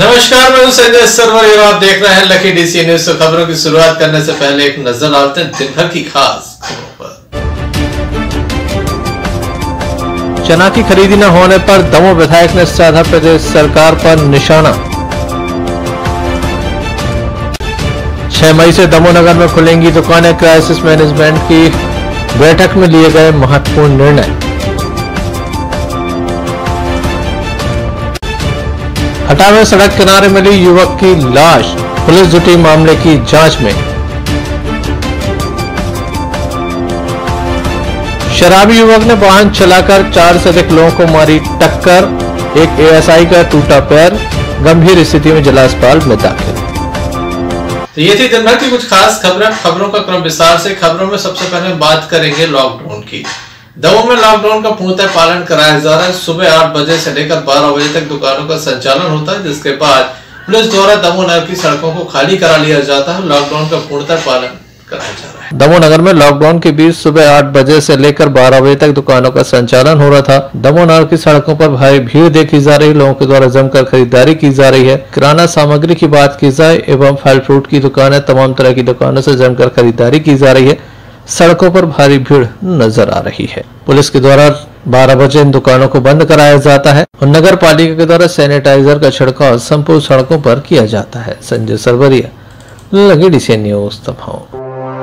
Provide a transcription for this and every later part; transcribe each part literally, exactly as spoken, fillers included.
नमस्कार, मैं हूं संजय सरवर और आप देख रहे हैं लकी डीसी न्यूज। तो खबरों की शुरुआत करने से पहले एक नजर डालते हैं दिन भर की खास खबरों पर। चना की खरीदी न होने पर दमोह विधायक ने साधा प्रदेश सरकार पर निशाना। छह मई से दमोह नगर में खुलेंगी दुकानें, क्राइसिस मैनेजमेंट की बैठक में लिए गए महत्वपूर्ण निर्णय। हटा में सड़क किनारे मिली युवक की लाश, पुलिस जुटी मामले की जांच में। शराबी युवक ने वाहन चलाकर चार से अधिक लोगों को मारी टक्कर, एक एएसआई का टूटा पैर, गंभीर स्थिति में जिला अस्पताल में दाखिल। तो ये थी दिन भर की कुछ खास खबरें। खबरों का क्रम विस्तार से। खबरों में सबसे पहले बात करेंगे लॉकडाउन की। दमोह में लॉकडाउन का पूर्णतः पालन कराया जा रहा है। सुबह आठ बजे से लेकर बारह बजे तक दुकानों का संचालन होता है, जिसके बाद पुलिस द्वारा दमोह नगर की सड़कों को खाली करा लिया जाता है। लॉकडाउन का पूर्णतः पालन कराया जा रहा है। दमोह नगर में लॉकडाउन के बीच सुबह आठ बजे से लेकर बारह बजे तक दुकानों का संचालन हो रहा था। दमोह नगर की सड़कों पर भारी भीड़ देखी जा रही, लोगों के द्वारा जमकर खरीदारी की जा रही है। किराना सामग्री की बात की जाए एवं फल फ्रूट की दुकानें, तमाम तरह की दुकानों से जमकर खरीदारी की जा रही है। सड़कों पर भारी भीड़ नजर आ रही है। पुलिस के द्वारा बारह बजे इन दुकानों को बंद कराया जाता है और नगर पालिका के द्वारा सैनिटाइजर का छिड़काव संपूर्ण सड़कों पर किया जाता है। Sanjay Sarvaria, Lucky DC news Damoh.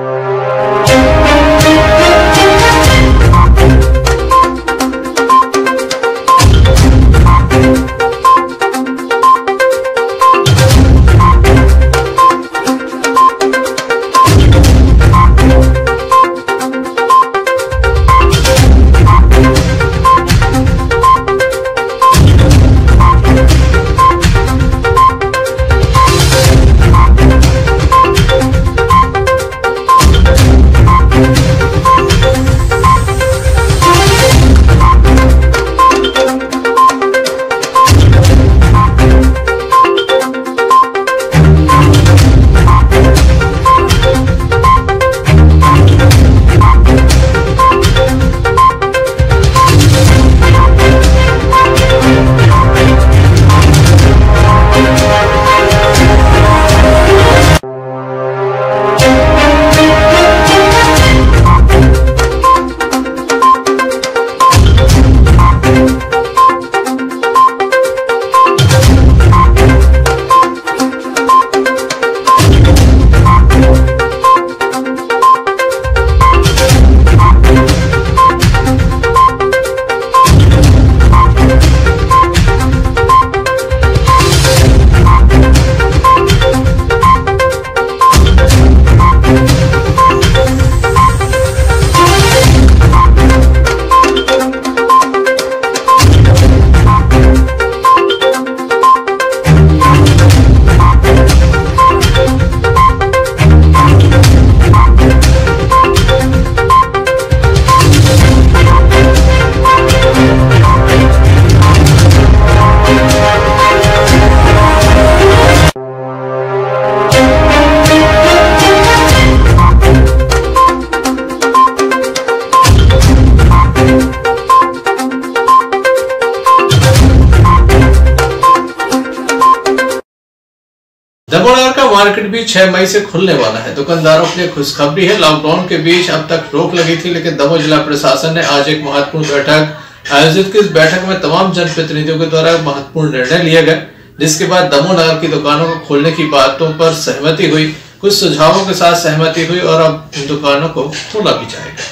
Damoh नगर का मार्केट भी छह मई से खुलने वाला है। दुकानदारों के लिए खुशखबरी है। लॉकडाउन के बीच अब तक रोक लगी थी, लेकिन दमोह जिला प्रशासन ने आज एक महत्वपूर्ण बैठक आयोजित की। इस बैठक में तमाम जनप्रतिनिधियों के द्वारा महत्वपूर्ण निर्णय लिए गए, जिसके बाद दमोह नगर की दुकानों को खोलने की बातों पर सहमति हुई। कुछ सुझावों के साथ सहमति हुई और अब इन दुकानों को खोला भी जाएगा।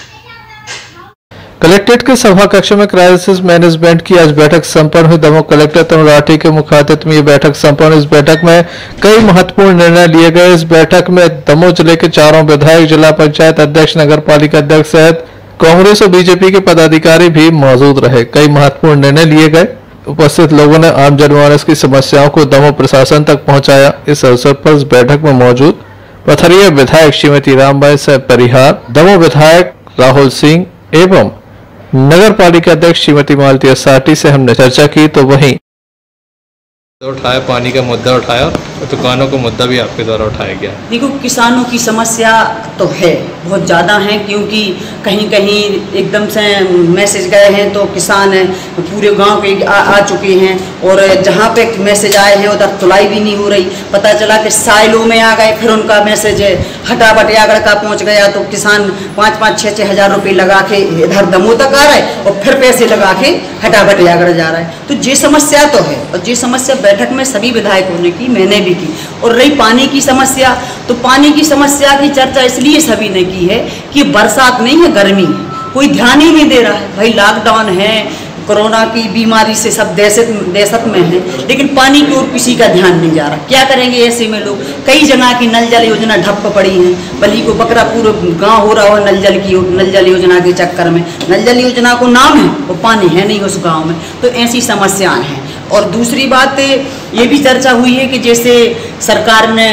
कलेक्ट्रेट के सभा कक्ष में क्राइसिस मैनेजमेंट की आज बैठक संपन्न हुई। दमोह कलेक्टर तरुण राठी के मुख्य अतिथि में ये बैठक संपन्न। इस बैठक में कई महत्वपूर्ण निर्णय लिए गए। इस बैठक में दमोह जिले के चारों विधायक, जिला पंचायत अध्यक्ष, नगर पालिका अध्यक्ष सहित कांग्रेस और बीजेपी के पदाधिकारी भी मौजूद रहे। कई महत्वपूर्ण निर्णय लिए गए। उपस्थित लोगों ने आम जनमानस की समस्याओं को दमोह प्रशासन तक पहुंचाया। इस अवसर पर इस बैठक में मौजूद पथरिया विधायक श्रीमती रामबाई से परिहार, दमोह विधायक राहुल सिंह एवं नगर पालिका अध्यक्ष श्रीमती मालती साटी से हमने चर्चा की। तो वहीं उठाया, पानी का मुद्दा उठाया और दुकानों का मुद्दा भी आपके द्वारा उठाया गया। देखो, किसानों की समस्या तो है, बहुत ज़्यादा है, क्योंकि कहीं कहीं एकदम से मैसेज गए हैं तो किसान पूरे गांव के आ, आ चुके हैं, और जहां पे मैसेज आए हैं उधर तुलाई भी नहीं हो रही। पता चला कि साइलों में आ गए, फिर उनका मैसेज हटा बटियागढ़ का पहुंच गया तो किसान पाँच पाँच छः छः हज़ार रुपये लगा के इधर दमोह तक आ रहा है और फिर पैसे लगा के हटा बटियागढ़ जा रहा है। तो ये समस्या तो है, और ये समस्या बैठक में सभी विधायकों ने की, मैंने भी की। और रही पानी की समस्या, तो पानी की समस्या की चर्चा इसलिए सभी ने की है कि बरसात नहीं है, गर्मी है, कोई ध्यान ही नहीं दे रहा है। भाई लॉकडाउन है, कोरोना की बीमारी से सब दहशत दहशत में है, लेकिन पानी की ओर किसी का ध्यान नहीं जा रहा। क्या करेंगे ऐसे में लोग? कई जगह की नल जल योजना ठप्प पड़ी है, बल्कि को बकरा पूरा गांव हो रहा हो नल जल की नल जल योजना के चक्कर में। नल जल योजना को नाम है और पानी है नहीं उस गाँव में, तो ऐसी समस्याएँ हैं। और दूसरी बात ये भी चर्चा हुई है कि जैसे सरकार ने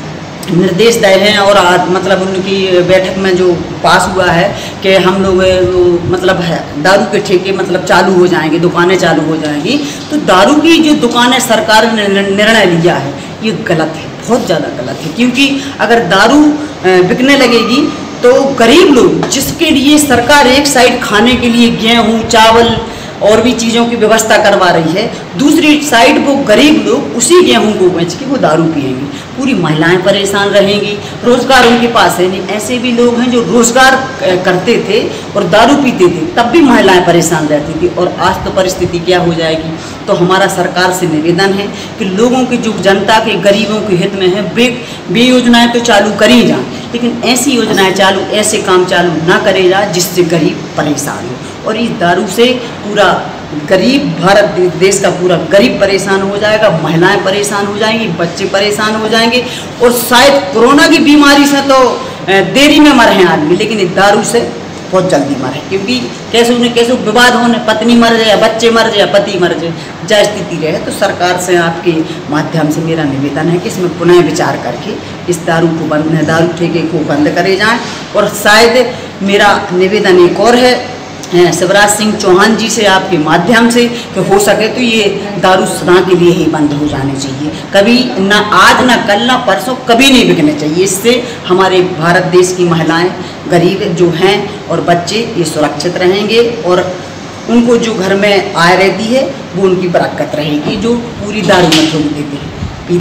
निर्देश दिए हैं और आज मतलब उनकी बैठक में जो पास हुआ है कि हम लोग मतलब है दारू के ठेके मतलब चालू हो जाएंगे, दुकानें चालू हो जाएंगी। तो दारू की जो दुकानें सरकार ने निर्णय लिया है ये गलत है, बहुत ज़्यादा गलत है, क्योंकि अगर दारू बिकने लगेगी तो गरीब लोग, जिसके लिए सरकार एक साइड खाने के लिए गेहूँ चावल और भी चीज़ों की व्यवस्था करवा रही है, दूसरी साइड वो गरीब लोग उसी गेहूं को बेच के वो दारू पिएंगे। पूरी महिलाएं परेशान रहेंगी, रोज़गार उनके पास है नहीं। ऐसे भी लोग हैं जो रोज़गार करते थे और दारू पीते थे, तब भी महिलाएं परेशान रहती थी। और आज तो परिस्थिति क्या हो जाएगी। तो हमारा सरकार से निवेदन है कि लोगों की जो जनता के गरीबों के हित में है, बे बे योजनाएँ तो चालू करी जाएँ, लेकिन ऐसी योजनाएँ चालू, ऐसे काम चालू ना करे जाए जिससे गरीब परेशान हो। और इस दारू से पूरा गरीब भारत देश का पूरा गरीब परेशान हो जाएगा, महिलाएं परेशाान हो जाएंगी, बच्चे परेशान हो जाएंगे, और शायद कोरोना की बीमारी से तो देरी में मरे हैं आदमी, लेकिन इस दारू से बहुत जल्दी मरे, क्योंकि कैसे उन्हें कैसे विवाद होने, पत्नी मर जाए, बच्चे मर जाए, पति मर जाए, जय स्थिति रहे। तो सरकार से आपके माध्यम से मेरा निवेदन है कि इसमें पुनः विचार करके इस दारू को बंद दारू ठेके को बंद करे जाएँ। और शायद मेरा निवेदन एक और है शिवराज सिंह चौहान जी से आपके माध्यम से कि हो सके तो ये दारू सदा के लिए ही बंद हो जाने चाहिए, कभी ना आज ना कल ना परसों कभी नहीं बिकने चाहिए। इससे हमारे भारत देश की महिलाएं गरीब जो हैं और बच्चे ये सुरक्षित रहेंगे, और उनको जो घर में आय रहती है वो उनकी बरकत रहेगी, जो पूरी दारू में ठोक देते हैं।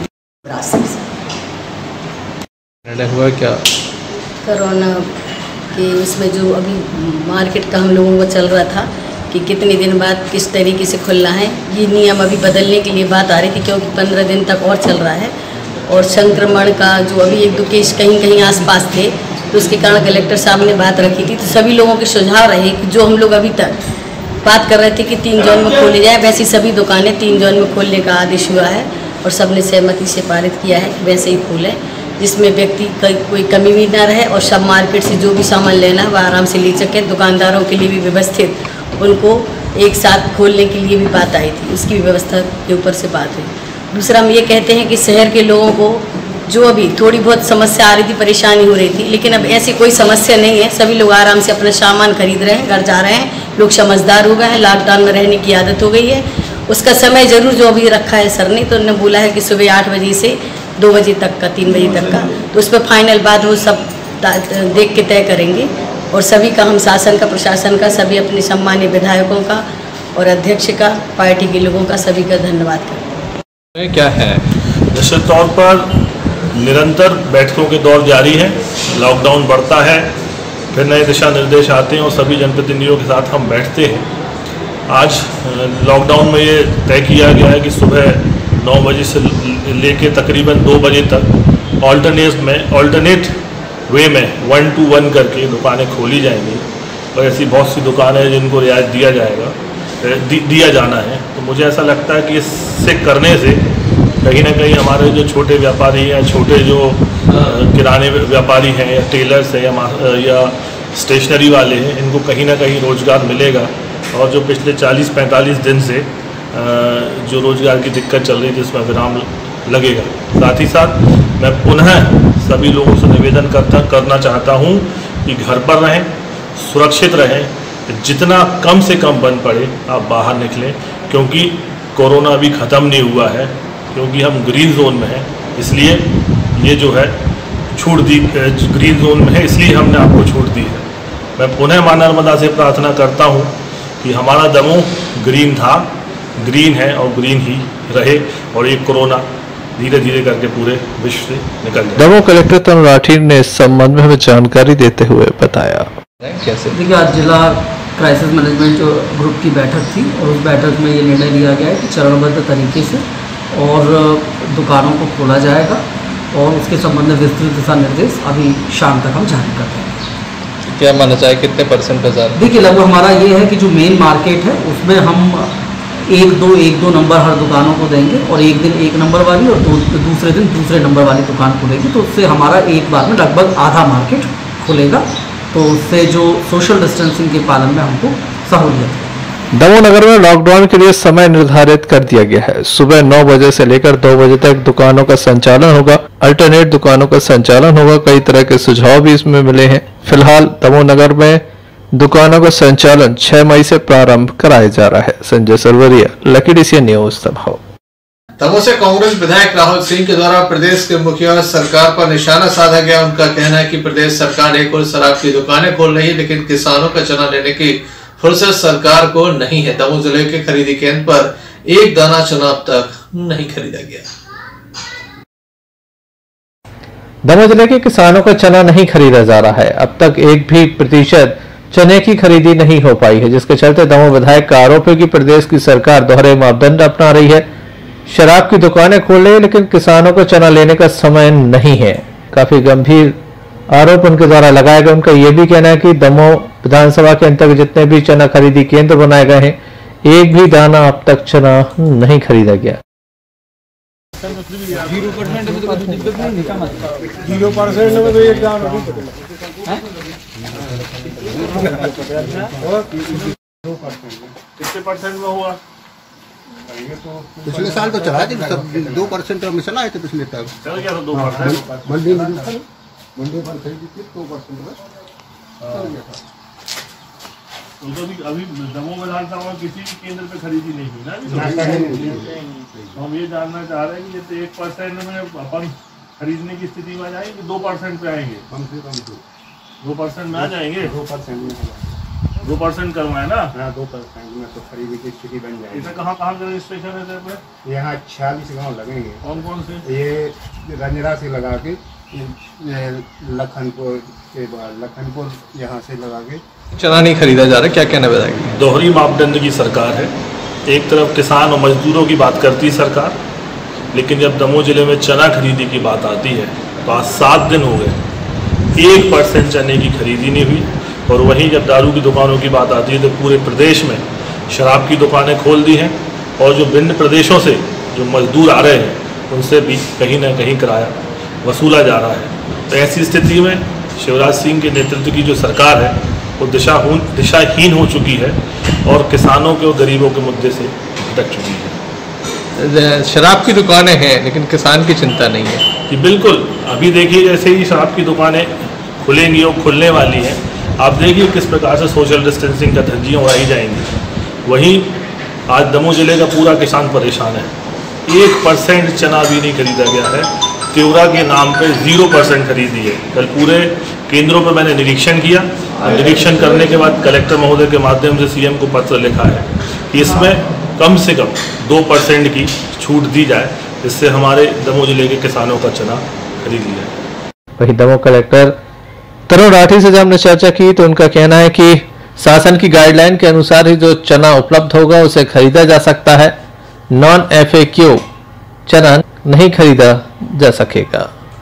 निर्णय हुआ क्या कोरोना कि इसमें जो अभी मार्केट का हम लोगों को चल रहा था कि कितने दिन बाद किस तरीके से खुलना है, ये नियम अभी बदलने के लिए बात आ रही थी, क्योंकि पंद्रह दिन तक और चल रहा है। और संक्रमण का जो अभी एक दो केस कहीं कहीं आसपास थे, तो उसके कारण कलेक्टर साहब ने बात रखी थी। तो सभी लोगों के सुझाव रहे कि जो हम लोग अभी तक बात कर रहे थे कि तीन जोन में खोली जाए, वैसी सभी दुकानें तीन जोन में खोलने का आदेश हुआ है और सबने सहमति से पारित किया है कि वैसे ही खोलें, जिसमें व्यक्ति कोई कमी भी ना रहे और सब मार्केट से जो भी सामान लेना है वह आराम से ले सके। दुकानदारों के लिए भी व्यवस्थित उनको एक साथ खोलने के लिए भी बात आई थी, उसकी व्यवस्था के ऊपर से बात हुई। दूसरा हम ये कहते हैं कि शहर के लोगों को जो अभी थोड़ी बहुत समस्या आ रही थी, परेशानी हो रही थी, लेकिन अब ऐसी कोई समस्या नहीं है। सभी लोग आराम से अपना सामान खरीद रहे हैं, घर जा रहे हैं, लोग समझदार हो गए हैं, लॉकडाउन में रहने की आदत हो गई है। उसका समय ज़रूर जो अभी रखा है सर ने, तो उन्होंने बोला है कि सुबह आठ बजे से दो बजे तक का, तीन बजे तक का, तो उस पर फाइनल बात वो सब देख के तय करेंगे। और सभी का, हम शासन का, प्रशासन का, सभी अपने सम्मानीय विधायकों का और अध्यक्ष का, पार्टी के लोगों का, सभी का धन्यवाद करते हैं। क्या है निश्चित तौर पर निरंतर बैठकों के दौर जारी है, लॉकडाउन बढ़ता है, फिर नए दिशा निर्देश आते हैं और सभी जनप्रतिनिधियों के साथ हम बैठते हैं। आज लॉकडाउन में ये तय किया गया है कि सुबह नौ बजे से लेके तकरीबन दो बजे तक ऑल्टरनेट में ऑल्टरनेट वे में वन टू वन करके दुकानें खोली जाएंगी, और ऐसी बहुत सी दुकानें हैं जिनको रियायत दिया जाएगा दि, दिया जाना है। तो मुझे ऐसा लगता है कि इससे करने से कहीं ना कहीं हमारे जो छोटे व्यापारी हैं, छोटे जो किराने व्यापारी हैं, या टेलर्स हैं, या, या स्टेशनरी वाले हैं, इनको कहीं ना कहीं रोज़गार मिलेगा। और जो पिछले चालीस पैंतालीस दिन से जो रोज़गार की दिक्कत चल रही थी, इसमें विराम लगेगा। साथ ही साथ मैं पुनः सभी लोगों से निवेदन करता करना चाहता हूं कि घर पर रहें, सुरक्षित रहें, जितना कम से कम बन पड़े आप बाहर निकलें, क्योंकि कोरोना अभी ख़त्म नहीं हुआ है, क्योंकि हम ग्रीन जोन में हैं, इसलिए ये जो है छूट दी, ग्रीन जोन में है इसलिए हमने आपको छूट दी है। मैं पुनः मां नर्मदा से प्रार्थना करता हूँ कि हमारा दमोह ग्रीन था, ग्रीन है और ग्रीन ही रहे, और ये कोरोना धीरे धीरे करके पूरे विश्व से निकल जाए। दमोह कलेक्टर तरुण राठी ने इस संबंध में हमें जानकारी देते हुए बताया। कैसे देखिए, आज जिला क्राइसिस मैनेजमेंट ग्रुप की बैठक थी और उस बैठक में ये निर्णय लिया गया है कि चरणबद्ध तरीके से और दुकानों को खोला जाएगा और उसके संबंध में विस्तृत दिशा निर्देश अभी शाम तक हम जारी कर देंगे। क्या माना जाए कितने परसेंट बाजार? देखिए, लगभग हमारा ये है कि जो मेन मार्केट है उसमें हम एक दो एक दो नंबर हर दुकानों को देंगे और एक दिन एक नंबर वाली और दो, दूसरे दिन दूसरे नंबर वाली दुकान खुलेगी, तो उससे हमारा एक बार में लगभग आधा मार्केट खुलेगा, तो उससे जो सोशल डिस्टेंसिंग के पालन में हमको सहूलियत है। दमोह नगर में लॉकडाउन के लिए समय निर्धारित कर दिया गया है। सुबह नौ बजे से लेकर दो बजे तक दुकानों का संचालन होगा। अल्टरनेट दुकानों का संचालन होगा। कई तरह के सुझाव भी इसमें मिले हैं। फिलहाल दमोह नगर में दुकानों का संचालन छह मई से प्रारंभ कराया जा रहा है। Sanjay Sarvaria, Lucky DC news Damoh. Damoh से कांग्रेस विधायक राहुल सिंह के द्वारा प्रदेश के मुखिया सरकार पर निशाना साधा गया। उनका कहना है कि प्रदेश सरकार एक और शराब की दुकानें खोल रही है, लेकिन किसानों का चना लेने की फुर्सत सरकार को नहीं है। दमोह जिले के खरीदी केंद्र पर एक दाना चना अब तक नहीं खरीदा गया। दमोह जिले के किसानों का चना नहीं खरीदा जा रहा है। अब तक एक भी प्रतिशत चने की खरीदी नहीं हो पाई है, जिसके चलते दमोह विधायक का आरोप है कि प्रदेश की सरकार दोहरे मापदंड अपना रही है। शराब की दुकानें खोल रही है, लेकिन किसानों को चना लेने का समय नहीं है। काफी गंभीर आरोप उनके द्वारा लगाया गया। उनका यह भी कहना है कि दमोह विधानसभा के अंतर्गत जितने भी चना खरीदी केंद्र बनाए गए हैं, एक भी दाना अब तक चना नहीं खरीदा गया। जीरो परसेंट में तो कोई दिक्कत नहीं निकल मत जीरो परसेंट में तो एक दाना नहीं कितने परसेंट में हुआ? पिछले साल तो चला थी सब दो परसेंट में चला आए थे पिछले तक चल गया तो दो परसेंट मंडी में मंडी पर खरीदी थी दो परसेंट बस चल गया था। तो अभी अभी दमोह विधानसभा में किसी भी केंद्र पे खरीदी नहीं हुई ना। तो हम ये जानना चाह रहे हैं कि जैसे एक परसेंट में अपन खरीदने की स्थिति में जाएंगे, दो परसेंट पे आएंगे, कम से कम दो दो परसेंट में आ जाएंगे। दो परसेंट में दो परसेंट करवाए ना। हाँ, दो परसेंट में तो खरीदी की स्थिति बन जाएगी। इसे कहाँ कहाँ का रजिस्ट्रेशन है तेरे पे? यहाँ छियालीस गाँव लगेंगे। कौन कौन से? ये रंजरा से लगा के लखनपुर के बाद लखनपुर यहाँ से लगा के चना नहीं खरीदा जा रहा, क्या कहना बताएंगे? दोहरी मापदंड की सरकार है। एक तरफ किसान और मजदूरों की बात करती सरकार, लेकिन जब दमोह जिले में चना खरीदी की बात आती है तो आज सात दिन हो गए, एक परसेंट चने की खरीदी नहीं हुई। और वहीं जब दारू की दुकानों की बात आती है तो पूरे प्रदेश में शराब की दुकानें खोल दी हैं, और जो भिन्न प्रदेशों से जो मजदूर आ रहे हैं उनसे भी कहीं ना कहीं किराया वसूला जा रहा है। तो ऐसी स्थिति में शिवराज सिंह के नेतृत्व की जो सरकार है वो दिशाहीन दिशाहीन हो चुकी है और किसानों के और गरीबों के मुद्दे से भटक चुकी है। शराब की दुकानें हैं लेकिन किसान की चिंता नहीं है कि बिल्कुल अभी देखिए जैसे ही शराब की दुकानें खुलेंगी और खुलने वाली हैं, आप देखिए किस प्रकार से सोशल डिस्टेंसिंग का धज्जियाँ उड़ाई जाएंगी। वहीं आज दमोह जिले का पूरा किसान परेशान है। एक परसेंट चना भी नहीं खरीदा गया है। तिवरा के नाम पे जीरो परसेंट खरीदी है। कल पूरे केंद्रों पर मैंने निरीक्षण किया। निरीक्षण करने के बाद कलेक्टर महोदय के माध्यम से सीएम को पत्र लिखा है कि इसमें कम से कम दो परसेंट की छूट दी जाए, जिससे हमारे दमोह जिले के किसानों का चना खरीद लिया। वहीं दमोह कलेक्टर तरुण राठी से जब हमने चर्चा की तो उनका कहना है कि शासन की गाइडलाइन के अनुसार ही जो चना उपलब्ध होगा उसे खरीदा जा सकता है। नॉन एफएक्यू चना नहीं खरीदा जा सकेगा।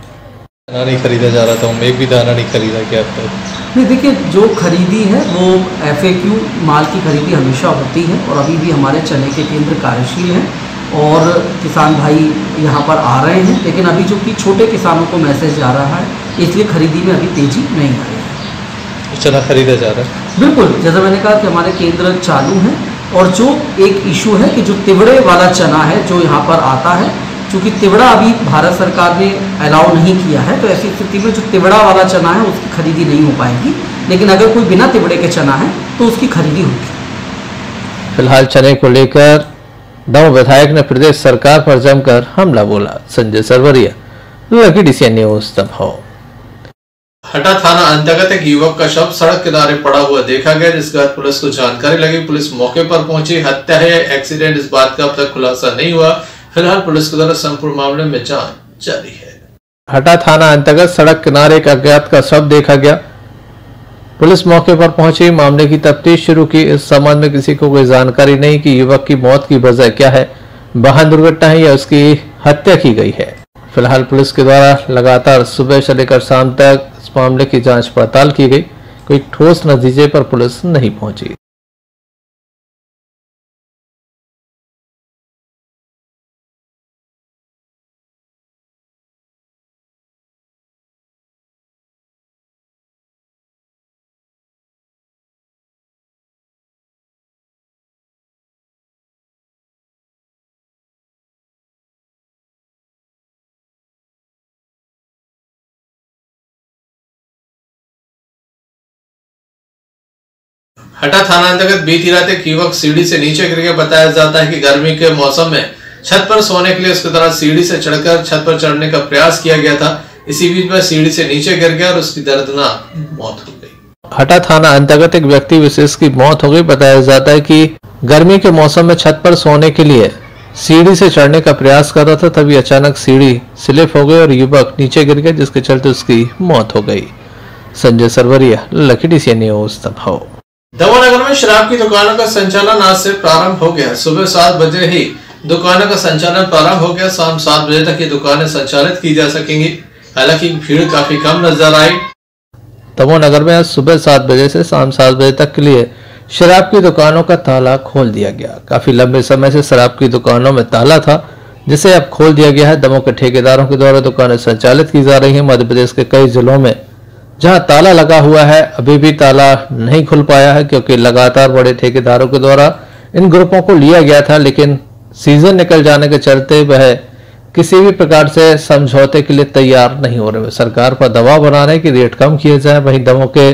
चना नहीं खरीदा जा रहा था, एक भी दाना नहीं खरीदा गया अब तक। नहीं, देखिए जो खरीदी है वो एफएक्यू माल की खरीदी हमेशा होती है और अभी भी हमारे चने के केंद्र कार्यशील हैं और किसान भाई यहाँ पर आ रहे हैं, लेकिन अभी जो कि छोटे किसानों को मैसेज जा रहा है इसलिए खरीदी में अभी तेजी नहीं आ रही है। चना खरीदा जा रहा है बिल्कुल, जैसा मैंने कहा कि हमारे केंद्र चालू हैं और जो एक इशू है कि जो तिवड़े वाला चना है जो यहाँ पर आता है, क्योंकि तिवड़ा अभी भारत सरकार ने अलाउ नहीं किया है, तो ऐसी स्थिति में जो तिवड़ा वाला चना है उसकी खरीदी नहीं हो पाएगी, लेकिन अगर कोई बिना तिवड़े के चना है तो उसकी खरीदी होगी। फिलहाल चने को लेकर दमोह विधायक ने प्रदेश सरकार पर जमकर हमला बोला। Sanjay Sarvaria, Lucky DCN news Damoh. Hata थाना अंतर्गत एक युवक का शव सड़क किनारे पड़ा हुआ देखा गया, जिसके बाद पुलिस को जानकारी लगी। पुलिस मौके पर पहुंची। हत्या है या एक्सीडेंट, इस बात का अब तक खुलासा नहीं हुआ। फिलहाल पुलिस के द्वारा संपूर्ण मामले में जांच जारी है। हटा थाना अंतर्गत सड़क किनारे एक अज्ञात का शव देखा गया। पुलिस मौके पर पहुंची, मामले की तफ्तीश शुरू की। इस संबंध में किसी को कोई जानकारी नहीं कि युवक की मौत की वजह क्या है, वाहन दुर्घटना है या उसकी हत्या की गई है। फिलहाल पुलिस के द्वारा लगातार सुबह से लेकर शाम तक इस मामले की जांच पड़ताल की गई। कोई ठोस नतीजे पर पुलिस नहीं पहुंची। हटा थाना अंतर्गत बीती रात एक युवक सीढ़ी से नीचे गिर गया। बताया जाता है कि गर्मी के मौसम में छत पर सोने के लिए उसके द्वारा सीढ़ी से चढ़कर छत पर चढ़ने का प्रयास किया गया था। इसी बीच में सीढ़ी से नीचे गिर गया और उसकी दर्दनाक मौत हो गई। हटा थाना अंतर्गत एक व्यक्ति विशेष की मौत हो गई। बताया जाता है कि गर्मी के मौसम में छत पर सोने के लिए सीढ़ी से चढ़ने का प्रयास कर रहा था, तभी अचानक सीढ़ी स्लिप हो गई और युवक नीचे गिर गया, जिसके चलते उसकी मौत हो गई। Sanjay Sarvaria, Lucky DCN news Damoh. Damoh नगर में शराब की दुकानों का संचालन आज से प्रारंभ हो गया। सुबह सात बजे ही दुकानों का संचालन प्रारंभ हो गया। शाम सात बजे तक ये दुकानें संचालित की जा सकेंगी। हालांकि भीड़ काफी कम नजर आई। दमोह नगर में आज सुबह सात बजे से शाम सात बजे तक के लिए शराब की दुकानों का ताला खोल दिया गया। काफी लंबे समय से शराब की दुकानों में ताला था, जिसे अब खोल दिया गया है। दमोह के ठेकेदारों के द्वारा दुकानें संचालित की जा रही है। मध्य प्रदेश के कई जिलों में जहां ताला लगा हुआ है, अभी भी ताला नहीं खुल पाया है, क्योंकि लगातार बड़े ठेकेदारों के द्वारा इन ग्रुपों को लिया गया था, लेकिन सीजन निकल जाने के चलते वह किसी भी प्रकार से समझौते के लिए तैयार नहीं हो रहे। सरकार पर दबाव बना रहे कि रेट कम किए जाए। वहीं दमोह के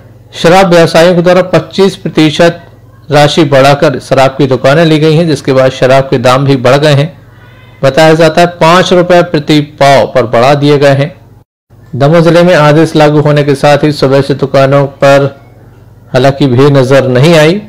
शराब व्यवसायियों के द्वारा पच्चीस प्रतिशत राशि बढ़ाकर शराब की दुकानें ली गई हैं, जिसके बाद शराब के दाम भी बढ़ गए हैं। बताया जाता है पांच रुपए प्रति पाव पर बढ़ा दिए गए हैं। दमोह जिले में आदेश लागू होने के साथ ही सुबह से दुकानों पर हालांकि भीड़ नजर नहीं आई।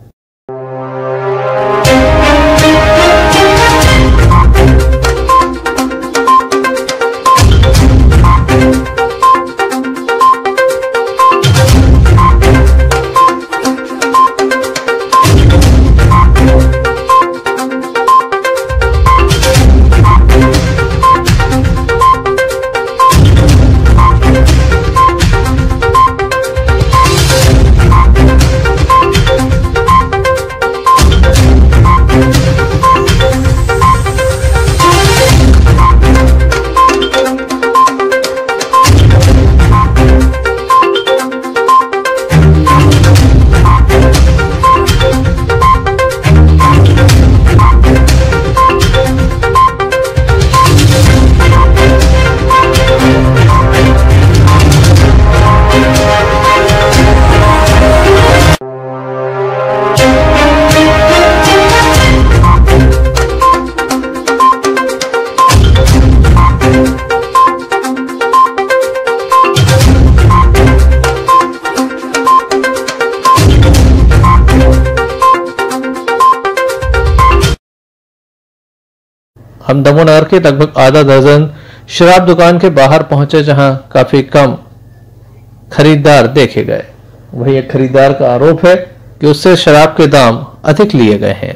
हम दमोह नगर के लगभग आधा दर्जन शराब दुकान के बाहर पहुंचे, जहां काफी कम खरीदार देखे गए। वही एक खरीदार का आरोप है कि उससे शराब के दाम अधिक लिए गए हैं।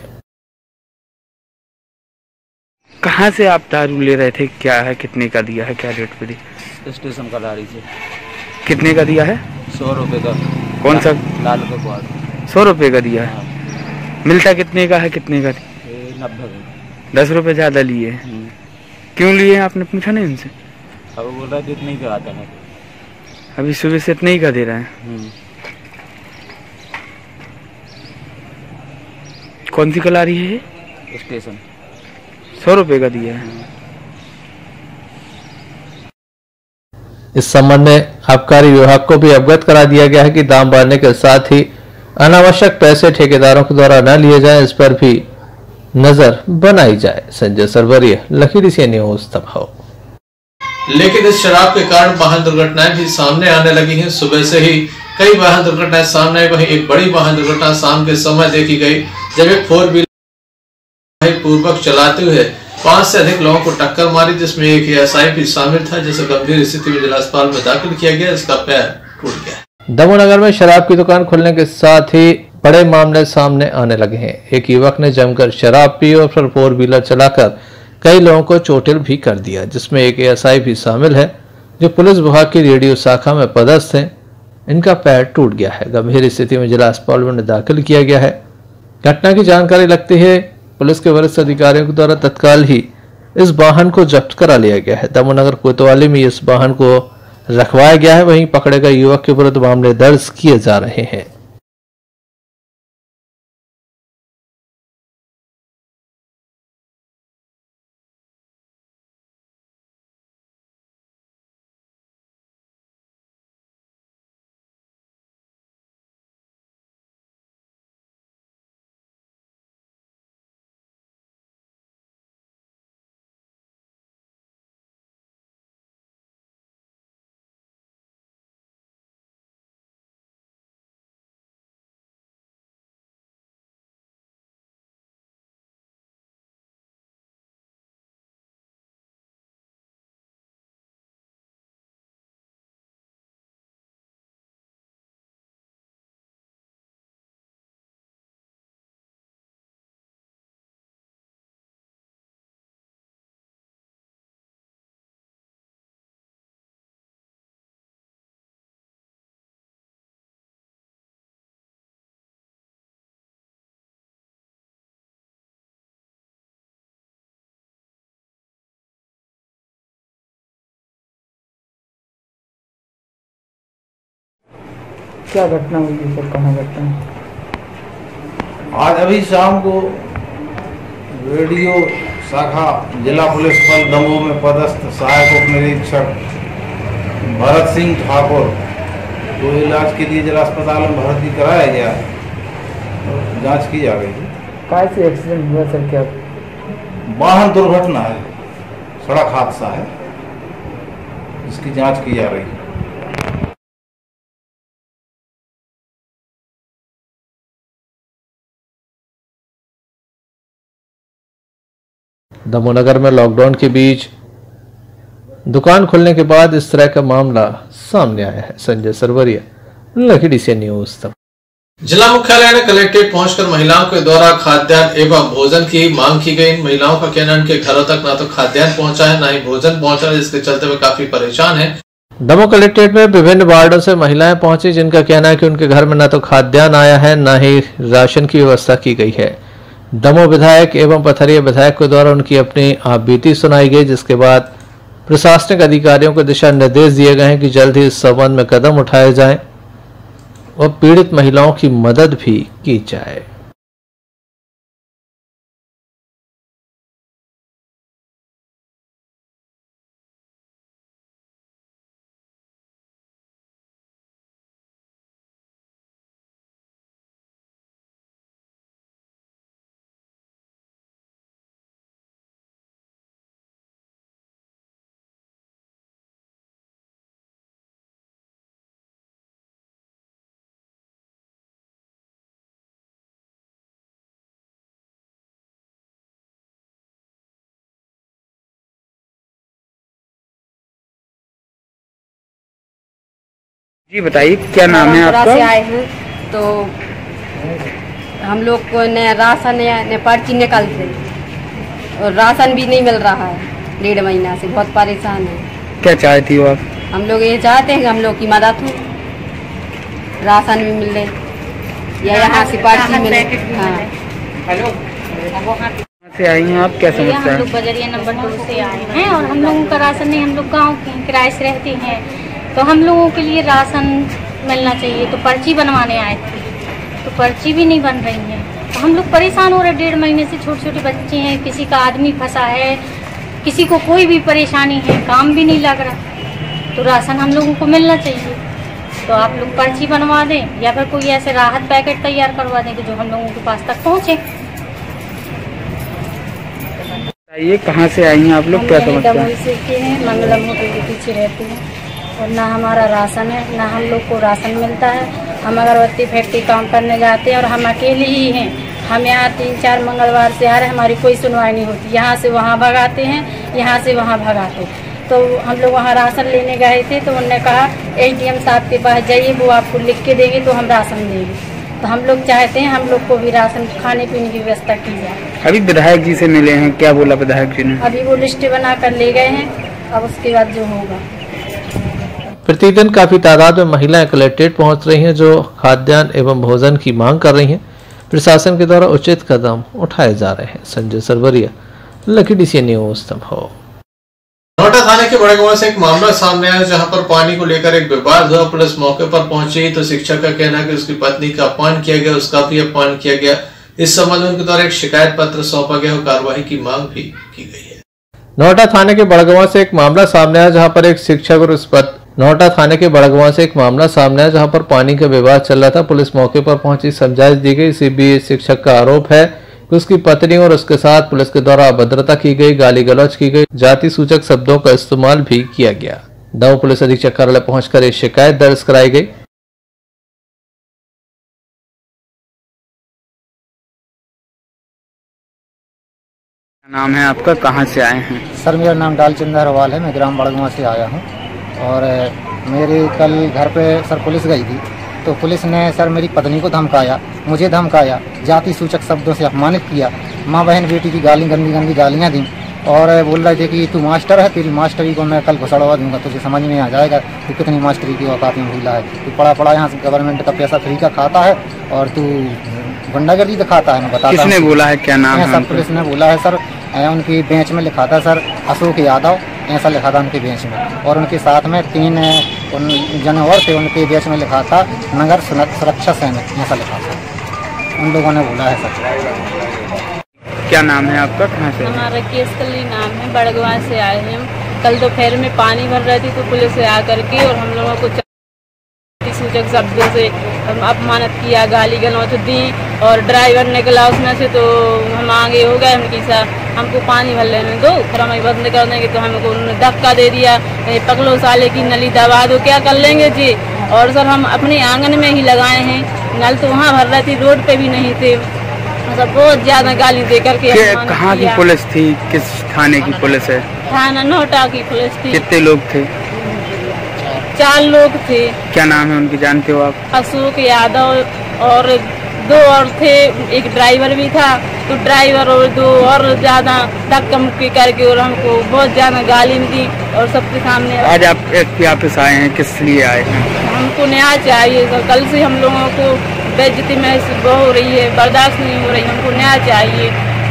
कहाँ से आप दारू ले रहे थे? क्या है, कितने का दिया है, क्या रेट पे दिया? स्टेशन का लाड़ी से। कितने का दिया है? सौ रुपए का। कौन सा? लाल का क्वार्ट। सौ रुपए का दिया है। मिलता कितने का है, कितने का? नब्बे का। दस रुपए ज्यादा लिए। क्यों लिए? आपने पूछा नहीं उनसे? अब बोल रहा है इतना ही का आता है। अभी सुबह से इतना ही का दे रहा है। कौन सी कलारी है? स्टेशन। सौ रुपए का दिया है। इस संबंध में आबकारी विभाग को भी अवगत करा दिया गया है कि दाम बढ़ने के साथ ही अनावश्यक पैसे ठेकेदारों के द्वारा न लिए जाएं। इस पर भी नजर बनाई जाए। Sanjay Sarvaria, Lucky D C news दबाव। लेकिन इस शराब के कारण वाहन दुर्घटनाएं भी सामने आने लगी हैं। सुबह से ही कई वाहन दुर्घटनाएं सामने आई। वहीं एक बड़ी वाहन दुर्घटना शाम के समय देखी गई, जब एक फोर व्हीलर पूर्वक चलाते हुए पांच से अधिक लोगों को टक्कर मारी, जिसमें एक एएसआई भी शामिल था, जिसे गंभीर स्थिति में जिला अस्पताल में दाखिल किया गया। इसका पैर टूट गया। दमोह नगर में शराब की दुकान खुलने के साथ ही बड़े मामले सामने आने लगे हैं। एक युवक ने जमकर शराब पी और फिर फोर व्हीलर चलाकर कई लोगों को चोटिल भी कर दिया, जिसमें एक एएसआई भी शामिल है, जो पुलिस विभाग की रेडियो शाखा में पदस्थ हैं। इनका पैर टूट गया है। गंभीर स्थिति में जिला अस्पताल में दाखिल किया गया है। घटना की जानकारी लगती है पुलिस के वरिष्ठ अधिकारियों के द्वारा तत्काल ही इस वाहन को जब्त करा लिया गया है। दमोह नगर कोतवाली में इस वाहन को रखवाया गया है। वहीं पकड़े गए युवक के विरुद्ध मामले दर्ज किए जा रहे हैं। क्या घटना हुई है सर, कहाँ घटना है? आज अभी शाम को रेडियो शाखा जिला पुलिस बल दमोह में पदस्थ सहायक उप निरीक्षक भरत सिंह ठाकुर को इलाज के लिए जिला अस्पताल में भर्ती कराया गया है। जांच की जा रही है। कैसे एक्सीडेंट हुआ सर? क्या वाहन दुर्घटना है, सड़क हादसा है, इसकी जांच की जा रही है। दमोह नगर में लॉकडाउन के बीच दुकान खुलने के बाद इस तरह का मामला सामने आया है। संजय सरवरिया, लखीडी से न्यूज दमोह। जिला मुख्यालय ने कलेक्ट्रेट पहुंचकर महिलाओं के द्वारा खाद्यान्न एवं भोजन की मांग की गई। महिलाओं का कहना है उनके घरों तक ना तो खाद्यान्न पहुंचा है, ना ही भोजन पहुंचा है, जिसके चलते वे काफी परेशान हैं। दमोह कलेक्ट्रेट में विभिन्न वार्डों से महिलाएं पहुंची, जिनका कहना है कि उनके घर में न तो खाद्यान्न आया है, न ही राशन की व्यवस्था की गई है। दमोह विधायक एवं पथरिया विधायक के द्वारा उनकी अपनी आपबीती सुनाई गई, जिसके बाद प्रशासनिक अधिकारियों को दिशा निर्देश दिए गए हैं कि जल्द ही इस संबंध में कदम उठाए जाएं और पीड़ित महिलाओं की मदद भी की जाए। जी बताइए, क्या नाम है आपका? से आए हैं तो हम लोग को न राशन न पर्ची निकलते और राशन भी नहीं मिल रहा है। डेढ़ महीना से बहुत परेशान है। क्या चाहती हो आप? हम लोग ये चाहते हैं कि हम लोग की मदद हो, राशन भी मिले या यहाँ से पर्ची मिले। हाँ। हेलो, से आई हैं आप, क्या समस्या है? हम लोग बजरिया नंबर टू से आए हैं और हम लोगों का राशन नहीं, हम लोग गाँव के किराए से रहते हैं, तो हम लोगों के लिए राशन मिलना चाहिए। तो पर्ची बनवाने आए थे, तो पर्ची भी नहीं बन रही है, तो हम लोग परेशान हो रहे। डेढ़ महीने से छोटे छोटे बच्चे हैं, किसी का आदमी फंसा है, किसी को कोई भी परेशानी है, काम भी नहीं लग रहा, तो राशन हम लोगों को मिलना चाहिए। तो आप लोग पर्ची बनवा दें या फिर कोई ऐसे राहत पैकेट तैयार करवा दें कि जो हम लोगों के पास तक पहुँचे। ये कहाँ से आई हैं आप लोग, क्या समस्या है? दमोह से के हैं, मंगलम होटल के पीछे रहते हैं और ना हमारा राशन है, ना हम लोग को राशन मिलता है। हम अगरबत्ती फैक्ट्री काम करने जाते हैं और हम अकेले ही हैं। हम यहाँ तीन चार मंगलवार से आ रहे, हमारी कोई सुनवाई नहीं होती। यहाँ से वहाँ भगाते हैं, यहाँ से वहाँ भगाते। तो हम लोग वहाँ राशन लेने गए थे तो उन्होंने कहा एटीएम साहब के पास जाइए, वो आपको लिख के देंगे तो हम राशन देंगे। तो हम लोग चाहते हैं हम लोग को भी राशन खाने पीने की व्यवस्था की जाए। अभी विधायक जी से मिले हैं, क्या बोला विधायक जी ने? अभी वो लिस्ट बना कर ले गए हैं, अब उसके बाद जो होगा। प्रतिदिन काफी तादाद में महिलाएं कलेक्ट्रेट पहुंच रही हैं जो खाद्यान्न एवं भोजन की मांग कर रही हैं। प्रशासन के द्वारा उचित कदम उठाए जा रहे हैं। Sanjay Sarvaria, Lucky D C news Damoh. Noida थाने के बड़े गांव से एक मामला सामने आया जहां पर पानी को लेकर एक विवाद हुआ। पुलिस मौके पर पहुंची तो शिक्षक का कहना है कि उसकी पत्नी का अपमान किया गया, उसका भी अपमान किया गया। इस संबंध में उनके द्वारा एक शिकायत पत्र सौंपा गया और कार्रवाई की मांग भी की गई है। नोएडा थाने के बड़गवा से एक मामला सामने आया जहां पर एक शिक्षक और उस पर नोएडा थाने के बड़गवा से एक मामला सामने आया जहां पर पानी का विवाद चल रहा था। पुलिस मौके पर पहुंची, समझाइश दी गई। सीबीआई शिक्षक का आरोप है कि उसकी पत्नी और उसके साथ पुलिस के द्वारा अभद्रता की गई, गाली गलौज की गई, जाति सूचक शब्दों का इस्तेमाल भी किया गया। दमोह पुलिस अधीक्षक कार्यालय पहुंचकर एक शिकायत दर्ज कराई गई। नाम है आपका, कहाँ से आए हैं? सर मेरा नाम डालचंद अग्रवाल है, मैं ग्राम बड़गवा से आया हूँ। और मेरे कल घर पे सर पुलिस गई थी तो पुलिस ने सर मेरी पत्नी को धमकाया, मुझे धमकाया, जाति सूचक शब्दों से अपमानित किया, माँ बहन बेटी की गाली गंदी गंदी गालियाँ दी और बोल रहे थे कि तू मास्टर है, तेरी मास्टरी को मैं कल घुसड़वा दूंगा, तुझे समझ में आ जाएगा तू कितनी मास्टरी की औकात में भूला है, तू पढ़ा पढ़ा यहाँ से गवर्नमेंट का पैसा फ्री का खाता है और तू गुंडागर्दी दिखाता है। मैं बताता हूँ। किसने बोला है, क्या नाम है? सब पुलिस ने बोला है सर, उनकी बेंच में लिखा था सर अशोक यादव, ऐसा लिखा था उनके बेंच में। और उनके साथ में तीन उन जन और थे, उनके बेंच में लिखा था नगर सुरक्षा सैनिक, ऐसा लिखा था। उन लोगों ने बोला है सर। क्या नाम है आपका, कहाँ से? हमारा केसकली नाम है, बड़गवा से आए हैं हम। कल दोपहर में पानी भर रही थी तो पुलिस से आकर के और हम लोगों को सूचक शब्दों से अपमानित किया, गाली गलौज दी और ड्राइवर निकला उसमें से तो हम आगे हो गए। हम किसा हमको पानी भर लेने दो, फिर हमें बंद कर देंगे तो हमको उन्होंने धक्का दे दिया, पकड़ो साले की नली दबा दो, क्या कर लेंगे जी। और सर हम अपने आंगन में ही लगाए हैं, नल तो वहाँ भर रही थी, रोड पे भी नहीं थे। मतलब बहुत ज्यादा गाली दे करके। कहाँ की पुलिस थी, किस थाने की पुलिस है? थाना नोएडा की पुलिस थी। कितने लोग थे? चार लोग थे। क्या नाम है उनकी, जानते हो आप? अशोक यादव और दो और थे, एक ड्राइवर भी था। तो ड्राइवर और दो और ज्यादा धक्का मुक्की करके और हमको बहुत ज्यादा गाली दी और सबके सामने। आज आप एसपी ऑफिस आए हैं, किस लिए आए हैं? हमको न्याय चाहिए। तो कल से हम लोगों को बेइज्जती महसूस हो रही है, बर्दाश्त नहीं हो रही, हमको न्याय चाहिए।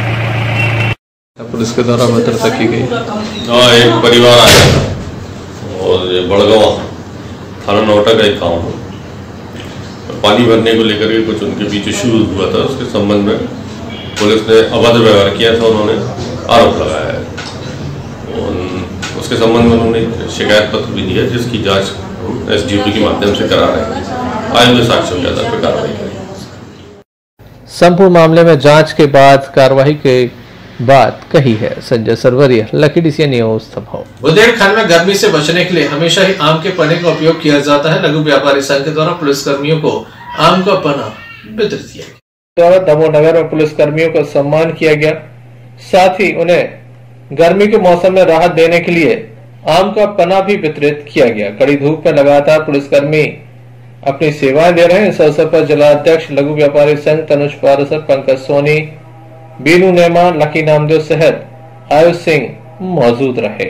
पुलिस के द्वारा भद्रता की गई। हाँ, एक परिवार आया था और ये बड़गवा थाना नोएडा का एक गाँव है, पानी भरने को लेकर के कुछ उनके बीच इशू हुआ था। उसके संबंध में पुलिस ने अभद्र व्यवहार किया था, उन्होंने आरोप लगाया है। उसके संबंध में उन्होंने शिकायत पत्र भी दिया जिसकी जांच हम एसडीओपी के माध्यम से करा रहे हैं। आज भी साक्ष्यों के आधार पर कार्रवाई करेंगे। संपूर्ण मामले में जांच के बाद कार्रवाई के बात कही है। Sanjay Sarvaria, Lucky D C news Damoh. Bundelkhand में गर्मी से बचने के लिए हमेशा ही आम के पन्ने का उपयोग किया जाता है। लघु व्यापारी संघ के द्वारा पुलिस कर्मियों को आम का पन्ना वितरित किया गया। दमोह नगर में पुलिस कर्मियों का सम्मान किया गया, साथ ही उन्हें गर्मी के मौसम में राहत देने के लिए आम का पन्ना भी वितरित किया गया। कड़ी धूप में लगातार पुलिसकर्मी अपनी सेवाएं दे रहे हैं। इस अवसर पर जिलाध्यक्ष लघु व्यापारी संघ तनुज पारसर, पंकज सोनी, बीनू नेमा, लकी नामदेव सहित आयुष सिंह मौजूद रहे।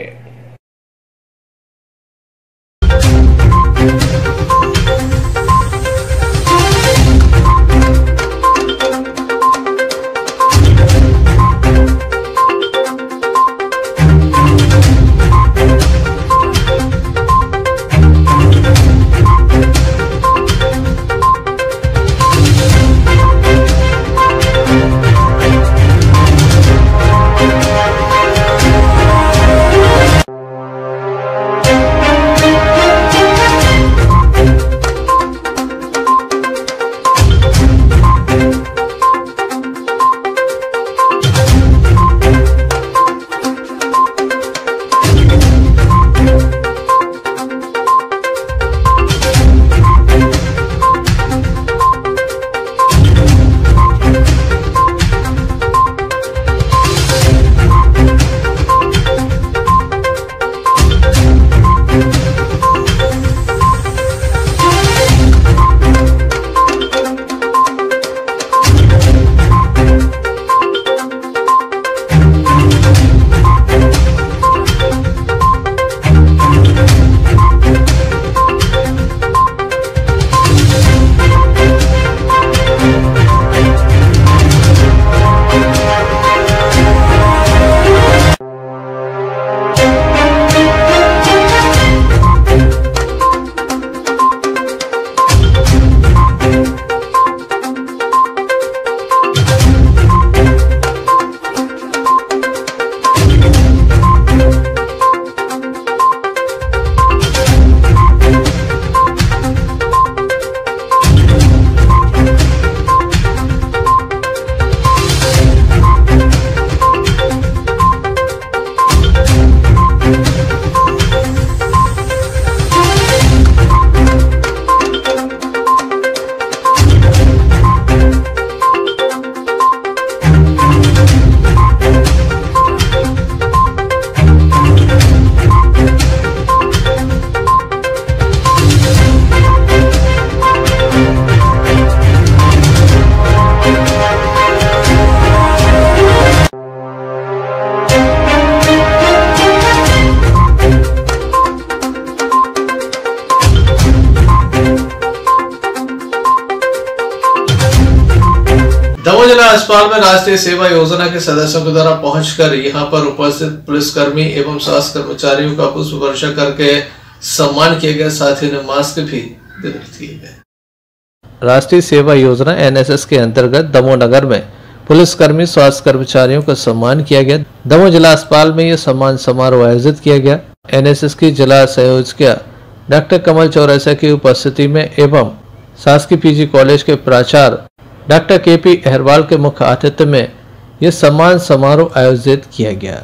अस्पताल में राष्ट्रीय सेवा योजना के सदस्यों के द्वारा पहुंचकर यहां पर उपस्थित पुलिसकर्मी एवं स्वास्थ्य कर्मचारियों का पुष्प वर्षा करके सम्मान किया गया। साथ ही उन्हें मास्क भी वितरित किए गए। राष्ट्रीय सेवा योजना एन एस एस के अंतर्गत दमोह नगर में पुलिसकर्मी स्वास्थ्य कर्मचारियों का सम्मान किया गया। दमोह जिला अस्पताल में यह सम्मान समारोह आयोजित किया गया। एन एस एस की जिला संयोजक डॉक्टर कमल चौरसिया की उपस्थिति में एवं शासकीय पीजी कॉलेज के प्राचार्य डॉक्टर के पी अहरवाल के मुख्य आतिथ्य में यह सम्मान समारोह आयोजित किया गया।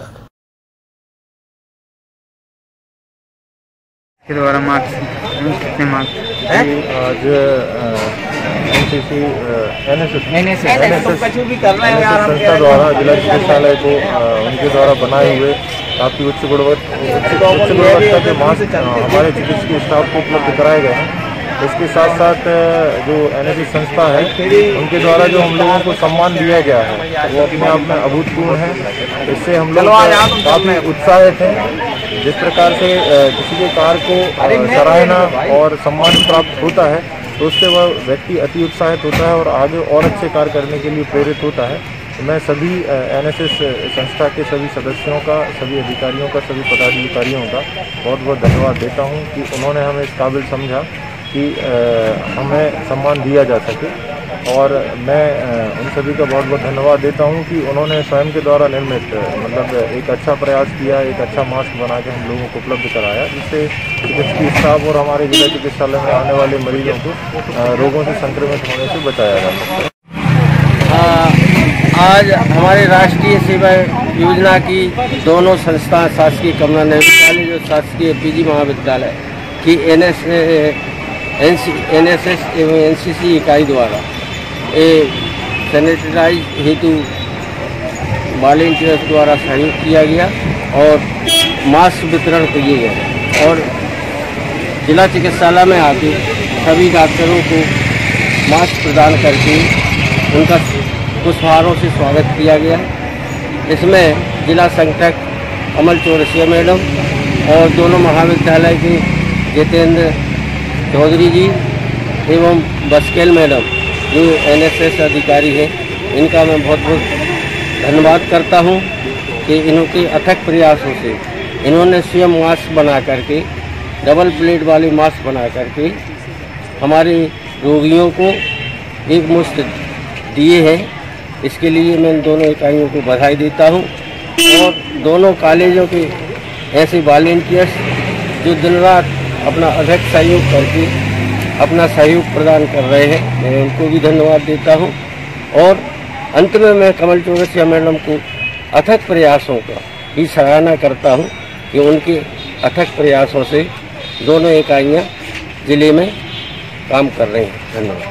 आज एनसीसी एनएसएस संस्था द्वारा जिला चिकित्सालय को उनके द्वारा बनाए हुए काफी उच्च गुणवत्ता उच्च गुणवत्ता के मास्क हमारे चिकित्सकीय स्टाफ को उपलब्ध कराए गए हैं। इसके साथ साथ जो एनएसएस संस्था है उनके द्वारा जो हम लोगों को सम्मान दिया गया है वो अपने आप में अभूतपूर्व है। इससे हम लोग काफी उत्साहित हैं। जिस प्रकार से किसी के कार्य को सराहना और सम्मान प्राप्त होता है तो उससे वह व्यक्ति अति उत्साहित होता है और आगे और अच्छे कार्य करने के लिए प्रेरित होता है। तो मैं सभी एनएसएस संस्था के सभी सदस्यों का, सभी अधिकारियों का, सभी पदाधिकारियों का बहुत बहुत धन्यवाद देता हूं कि उन्होंने हमें इस काबिल समझा कि हमें सम्मान दिया जा सके। और मैं उन सभी का बहुत बहुत धन्यवाद देता हूं कि उन्होंने स्वयं के द्वारा निर्मित मतलब एक अच्छा प्रयास किया, एक अच्छा मास्क बना के हम लोगों को उपलब्ध कराया, जिससे चिकित्सकीय स्टाफ और हमारे जिला चिकित्सालय में आने वाले मरीजों को रोगों से संक्रमित होने से बचाया जा सकता है। आज हमारे राष्ट्रीय सेवा योजना की दोनों संस्थान शासकीय कमला नेहरू कॉलेज और शासकीय पीजी महाविद्यालय की N S N S S एवं एन सी सी इकाई द्वारा सैनिटाइज हेतु वॉलेंटियर्स द्वारा सहयोग किया गया और मास्क वितरण किए गए और जिला चिकित्सालय में आके सभी डॉक्टरों को मास्क प्रदान करके उनका पुष्पहारों से स्वागत किया गया। इसमें जिला संगठक कमल चौरसिया मैडम और दोनों महाविद्यालय के जितेंद्र चौधरी जी एवं बस्केल मैडम जो एन एस एस अधिकारी हैं, इनका मैं बहुत बहुत धन्यवाद करता हूं कि इनके अथक प्रयासों से इन्होंने स्वयं मास्क बना करके, डबल प्लेट वाली मास्क बना करके हमारे रोगियों को एक मुश्त दिए हैं। इसके लिए मैं दोनों इकाइयों को बधाई देता हूं और दोनों कॉलेजों के ऐसे वॉलेंटियर्स जो दिन रात अपना अधिक सहयोग करके अपना सहयोग प्रदान कर रहे हैं, मैं उनको भी धन्यवाद देता हूं। और अंत में मैं कमल चौरसिया मैडम को अथक प्रयासों का भी सराहना करता हूं कि उनके अथक प्रयासों से दोनों इकाइयां जिले में काम कर रही हैं। धन्यवाद।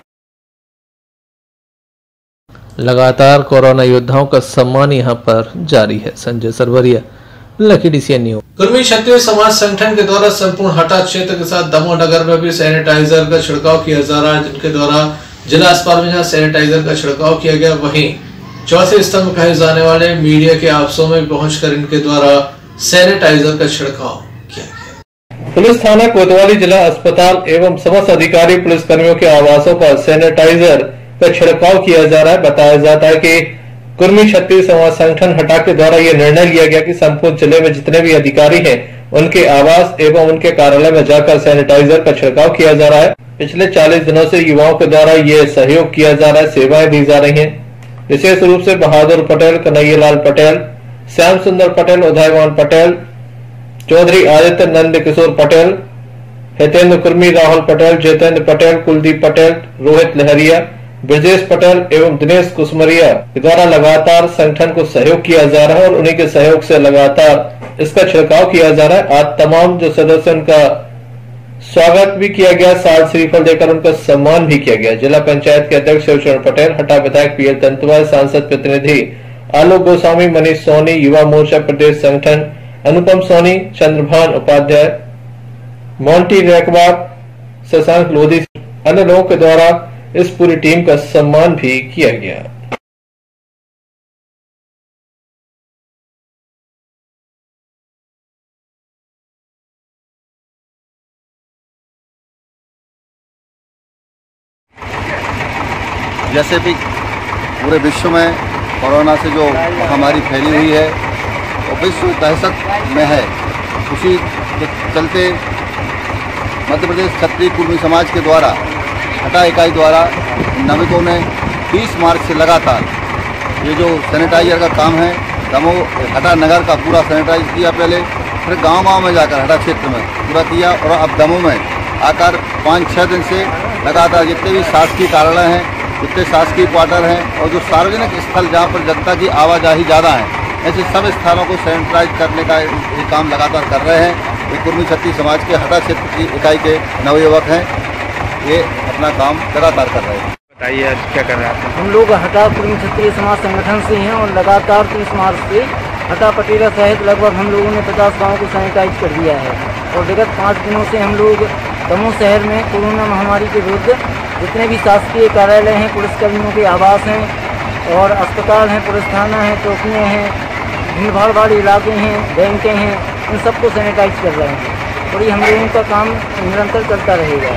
लगातार कोरोना योद्धाओं का सम्मान यहां पर जारी है। Sanjay Sarvaria, Lucky DCN news. Kurmi Kshatriya समाज संगठन के द्वारा संपूर्ण हटा क्षेत्र के साथ दमोह नगर में भी सैनिटाइजर का छिड़काव किया जा रहा है, जिनके द्वारा जिला अस्पताल में जहां सैनिटाइजर का छिड़काव किया गया, वहीं चौथे स्तंभ कहे जाने वाले मीडिया के ऑफिसों में पहुंचकर इनके द्वारा सैनिटाइजर का छिड़काव किया गया। पुलिस थाना कोतवाली जिला अस्पताल एवं समस्त अधिकारी पुलिस कर्मियों के आवासों पर सैनिटाइजर का छिड़काव किया जा रहा है। बताया जाता है कि कुर्मी क्षत्रिय समाज संगठन हटा के द्वारा यह निर्णय लिया गया कि संपूर्ण जिले में जितने भी अधिकारी हैं उनके आवास एवं उनके कार्यालय में जाकर सैनिटाइजर का छिड़काव किया जा रहा है। पिछले चालीस दिनों से युवाओं के द्वारा ये सहयोग किया जा रहा है, सेवाएं दी जा रही हैं। विशेष रूप से बहादुर पटेल, कन्हैयालाल पटेल, श्याम सुंदर पटेल, उदयमान पटेल, चौधरी आदित्य नंद किशोर पटेल, हितेंद्र कुर्मी, राहुल पटेल, जितेंद्र पटेल, कुलदीप पटेल, रोहित लहरिया, ब्रजेश पटेल एवं दिनेश कुसमरिया के द्वारा लगातार संगठन को सहयोग किया जा रहा है और उन्हीं के सहयोग से लगातार इसका छिड़काव किया जा रहा है। आज तमाम जो सदस्य उनका स्वागत भी किया गया, साल श्रीफल देकर उनका सम्मान भी किया गया। जिला पंचायत के अध्यक्ष शिवचरण पटेल, हटा विधायक पी एल तंतुवाल, सांसद प्रतिनिधि आलोक गोस्वामी, मनीष सोनी, युवा मोर्चा प्रदेश संगठन अनुपम सोनी, चंद्रभान उपाध्याय, मोंटी रैकवार, शशांक लोधी, अन्य लोगों के द्वारा इस पूरी टीम का सम्मान भी किया गया। जैसे भी पूरे विश्व में कोरोना से जो महामारी फैली हुई है वो विश्व दहशत में है। उसी के चलते मध्य प्रदेश क्षत्रिय कुर्मी समाज के द्वारा हटा इकाई द्वारा नाविकों ने बीस मार्च से लगातार ये जो सैनिटाइजर का काम है दमोह हटा नगर का पूरा सैनिटाइज किया, पहले फिर गांव-गांव में जाकर हटा क्षेत्र में पूरा किया और अब दमोह में आकर पाँच छः दिन से लगातार जितने भी शासकीय कार्यालय हैं, जितने शासकीय क्वार्टर हैं और जो सार्वजनिक स्थल जहाँ पर जनता की आवाजाही ज़्यादा है, ऐसे सब स्थानों को सैनिटाइज करने का ये काम लगातार कर रहे हैं। ये कुर्मी क्षत्रिय समाज के हटा क्षेत्र की इकाई के नवयुवक हैं, ये अपना काम लगातार कर रहे हैं। बताइए आज क्या कर रहे हैं? हम लोग हटा कुर्मी क्षत्रिय समाज संगठन से हैं और लगातार तीस मार्च से हटा पटेरा सहित लगभग हम लोगों ने पचास गाँव को सैनिटाइज कर दिया है और विगत पाँच दिनों से हम लोग दमोह शहर में कोरोना महामारी के विरुद्ध जितने भी शासकीय कार्यालय हैं, पुलिसकर्मियों के आवास हैं और अस्पताल हैं, पुलिस थाना है, चौकियाँ हैं, भीड़ भाड़ वाले इलाके हैं, बैंकें हैं, इन सबको सैनिटाइज कर रहे हैं और ये हम लोगों का काम निरंतर चलता रहेगा।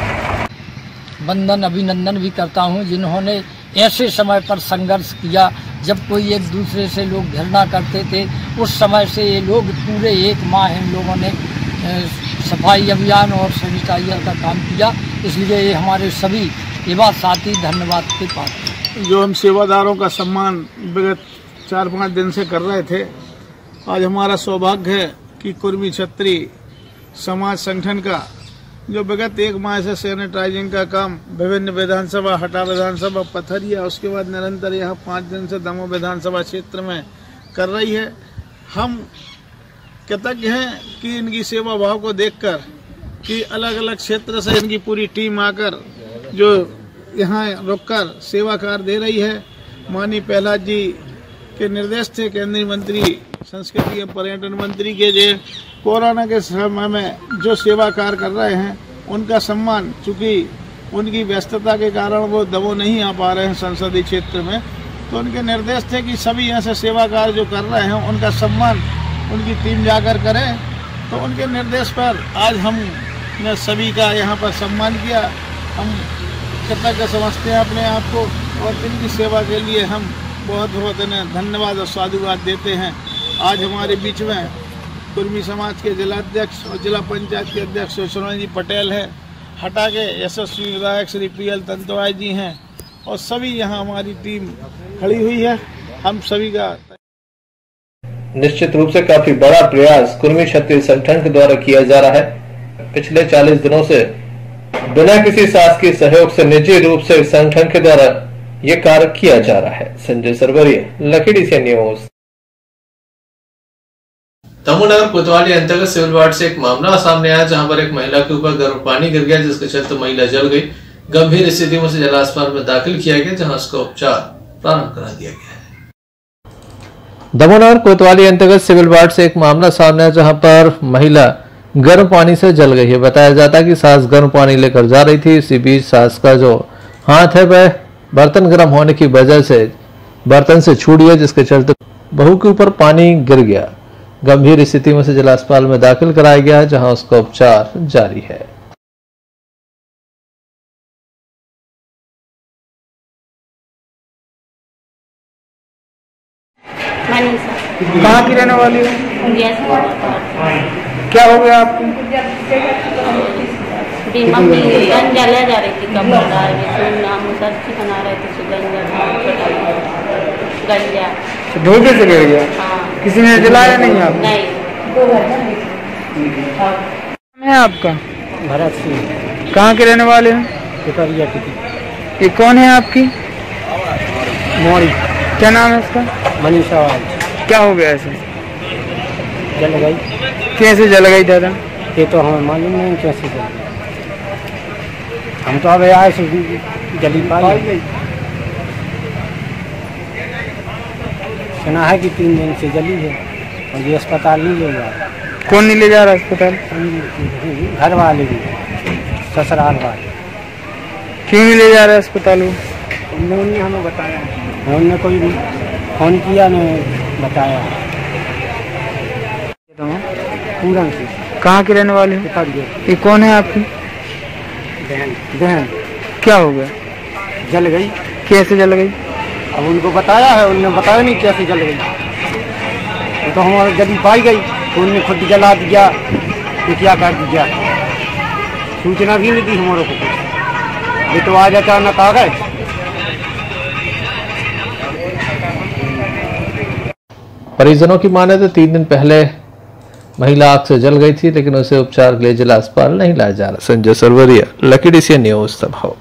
वंदन अभिनंदन भी करता हूं जिन्होंने ऐसे समय पर संघर्ष किया जब कोई एक दूसरे से लोग घृणा करते थे। उस समय से ये लोग पूरे एक माह इन लोगों ने सफाई अभियान और सैनिटाइजर का काम किया, इसलिए ये हमारे सभी युवा साथी धन्यवाद के पात्र हैं। जो हम सेवादारों का सम्मान विगत चार पाँच दिन से कर रहे थे, आज हमारा सौभाग्य है कि कुर्मी क्षत्रिय समाज संगठन का जो विगत एक माह से सैनिटाइजिंग का काम विभिन्न विधानसभा, हटा विधानसभा, पथरिया, उसके बाद निरंतर यहाँ पाँच दिन से दमोह विधानसभा क्षेत्र में कर रही है। हम कृतज्ञ हैं कि इनकी सेवा भाव को देखकर कि अलग अलग क्षेत्र से इनकी पूरी टीम आकर जो यहाँ रुककर सेवा कार्य दे रही है। माननीय प्रहलाद जी के निर्देश थे केंद्रीय मंत्री संस्कृति एवं पर्यटन मंत्री के, जो कोरोना के समय में जो सेवा कार्य कर रहे हैं उनका सम्मान, चूँकि उनकी व्यस्तता के कारण वो दमोह नहीं आ पा रहे हैं संसदीय क्षेत्र में, तो उनके निर्देश थे कि सभी यहाँ से सेवा कार्य जो कर रहे हैं उनका सम्मान उनकी टीम जाकर करें। तो उनके निर्देश पर आज हमने सभी का यहाँ पर सम्मान किया। हम कृतज्ञ समझते हैं अपने आप को और इनकी सेवा के लिए हम बहुत बहुत इन्हें धन्यवाद और साधुवाद देते हैं। आज हमारे बीच में कुर्मी समाज के जिलाध्यक्ष और जिला पंचायत के अध्यक्ष सुरेंद्र जी पटेल हैं, हटा के यशस्वी विधायक श्री पी एल तंतवाई जी हैं और सभी यहाँ हमारी टीम खड़ी हुई है। हम सभी का निश्चित रूप से काफी बड़ा प्रयास कुर्मी क्षत्रिय संगठन के द्वारा किया जा रहा है। पिछले चालीस दिनों से बिना किसी शासकीय सहयोग से निजी रूप से संगठन के द्वारा ये कार्य किया जा रहा है। संजय सरवरिया, लखीडी से न्यूज। दमोह नगर कोतवाली अंतर्गत सिविल वार्ड से एक मामला सामने आया जहां पर एक महिला के ऊपर गर्म पानी गिर गया, जिसके चलते महिला जल गई। गंभीर स्थिति में उसे जिला अस्पताल में दाखिल किया गया, जहां उसका उपचार प्रारंभ करा दिया गया है। दमोह नगर कोतवाली अंतर्गत सिविल वार्ड से एक मामला सामने आया जहां पर महिला गर्म पानी से जल गई है। बताया जाता है कि सास गर्म पानी लेकर जा रही थी, इसी बीच सास का जो हाथ है वह बर्तन गर्म होने की वजह से बर्तन से छूट गया, जिसके चलते बहू के ऊपर पानी गिर गया। गंभीर स्थिति में उसे जिला अस्पताल में दाखिल कराया गया, जहां उसका उपचार जारी है। कहाँ की रहने वाली हो? क्या हो गया आपको? मम्मी गंजा ले जा रही थी, कब हम सब्जी बना रहे थे, गंजा धोखे से गिर गया। हाँ। किसी ने जलाया नहीं आप? नहीं। है आपका? भरत सिंह। कहाँ के रहने वाले हैं? पिपरिया की। ये कौन है आपकी? मोरी। क्या नाम है इसका? मनीषा। क्या हो गया ऐसे? जल गई। कैसे जल गई दादा? ये तो हमें मालूम नहीं कैसे जल गई। हम तो अब आए से जली पाई। सुना है कि तीन दिन से जली है और ये अस्पताल नहीं ले जा रहा। कौन नहीं ले जा रहा अस्पताल? घर वाले भी, ससुराल वाले। क्यों नहीं ले जा रहा अस्पताल? उन्होंने हमें बताया, उन्होंने कोई फोन किया ने बताया। पूरन से। कहाँ के रहने वाले हो? ये कौन है आपकी? बहन। बहन। क्या हो गया? जल गई। कैसे जल गई? अब उनको बताया है, उन्होंने बताया नहीं कैसे जल गई। तो हमारी जल्दी पाई गई तो उन्होंने खुद जला दिया कि क्या कर दिया, सूचना भी नहीं दी हमारे को। ये तो आज अचानक आ गए। परिजनों की माने तो तीन दिन पहले महिला आग से जल गई थी, लेकिन उसे उपचार के लिए जिला अस्पताल नहीं लाया जा रहा। Sanjay Sarvaria, Lucky DC news तभाव।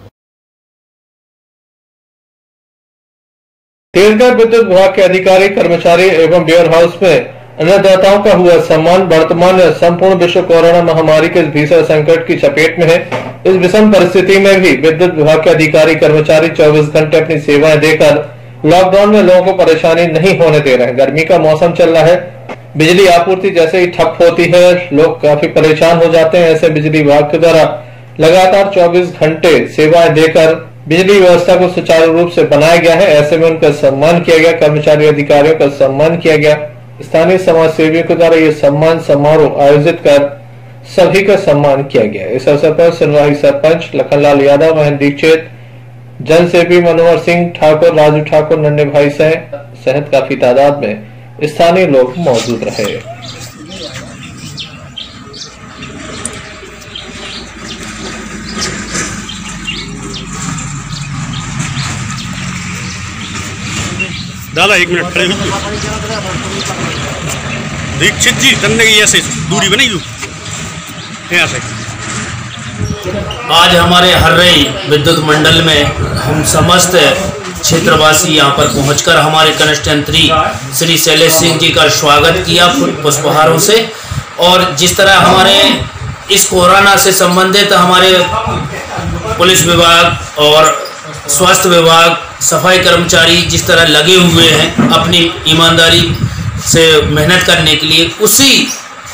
तेजगढ़ विद्युत विभाग के अधिकारी, कर्मचारी एवं वेयर हाउस में अन्नदाताओं का हुआ सम्मान। वर्तमान में संपूर्ण विश्व कोरोना महामारी के भीषण संकट की चपेट में है। इस विषम परिस्थिति में भी विद्युत विभाग के अधिकारी, कर्मचारी चौबीस घंटे अपनी सेवाएं देकर लॉकडाउन में लोगों को परेशानी नहीं होने दे रहे हैं। गर्मी का मौसम चल रहा है, बिजली आपूर्ति जैसे ही ठप होती है लोग काफी परेशान हो जाते हैं। ऐसे बिजली विभाग के द्वारा लगातार चौबीस घंटे सेवाएं देकर बिजली व्यवस्था को सुचारू रूप से बनाया गया है। ऐसे में उनका सम्मान किया गया, कर्मचारी अधिकारियों का सम्मान किया गया। स्थानीय समाज सेवियों के द्वारा ये सम्मान समारोह आयोजित कर सभी का सम्मान किया गया। इस अवसर पर सिरवाही सरपंच लखनलाल यादव, महेंद्र दीक्षित, जनसेवी मनोहर सिंह ठाकुर, राजू ठाकुर, नन्हे भाई सहित काफी तादाद में स्थानीय लोग मौजूद रहे। दादा एक मिनट खड़े हो। दीक्षित जी तन्ने की ऐसे दूरी बनाई दू यहाँ से। आज हमारे हर्रई विद्युत मंडल में हम समस्त क्षेत्रवासी यहाँ पर पहुंचकर हमारे कनिष्ठ श्री शैलेश सिंह जी का स्वागत किया पुष्पहारों से। और जिस तरह हमारे इस कोरोना से संबंधित हमारे पुलिस विभाग और स्वास्थ्य विभाग, सफाई कर्मचारी जिस तरह लगे हुए हैं अपनी ईमानदारी से मेहनत करने के लिए, उसी